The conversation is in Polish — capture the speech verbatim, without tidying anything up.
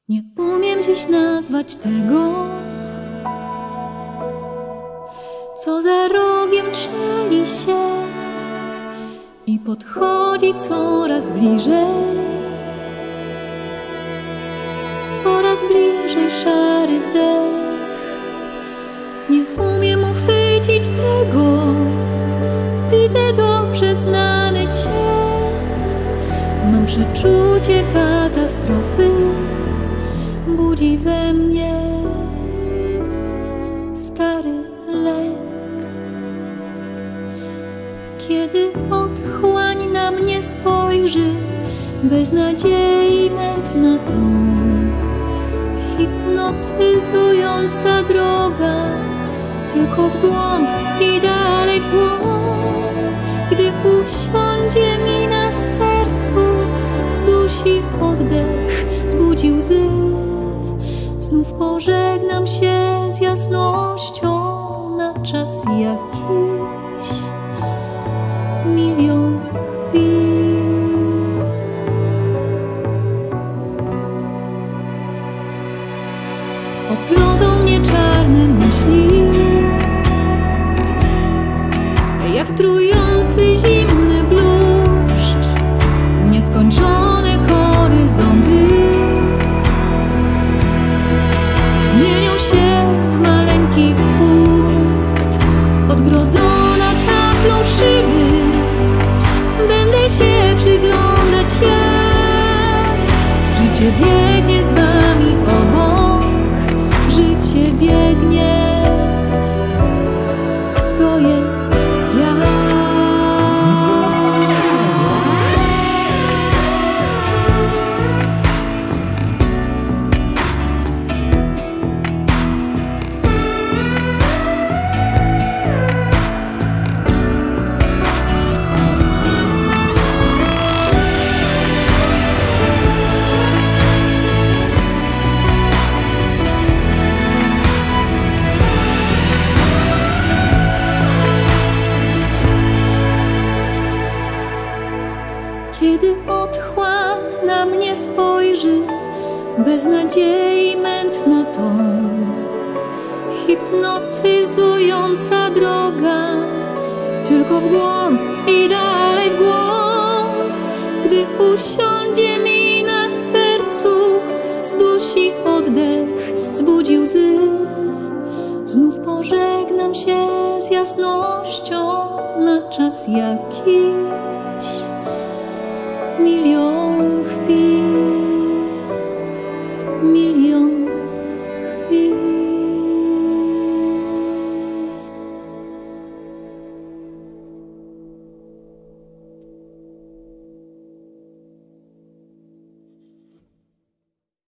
Nie umiem dziś nazwać tego, co za rogiem czai się i podchodzi coraz bliżej, coraz bliżej szary wdech. Nie umiem uchwycić tego, widzę dobrze znany cień. Mam przeczucie katastrofy, budzi we mnie stary lęk. Kiedy otchłań na mnie spojrzy, bez nadziei mętna toń, hipnotyzująca droga, tylko w głąb i dalej w głąb. Gdy usiądzie mi na sercu, zdusi oddech, zbudzi łzy. Znów pożegnam się z jasnością na czas jakiś milion chwil. Oplotą mnie czarne myśli, jak trujący zimny bluszcz, nieskończone horyzonty zmienią się w maleńki punkt, odgrodzona taflą szyby. Będę się przyglądać, jak życie biegnie z wami obok, życie biegnie, stoję ja. Kiedy otchłań na mnie spojrzy, bez nadziei mętna toń, hipnotyzująca droga, tylko w głąb i dalej w głąb. Gdy usiądzie mi na sercu, zdusi oddech, zbudzi łzy. Znów pożegnam się z jasnością na czas jakiś milion chwil, milion.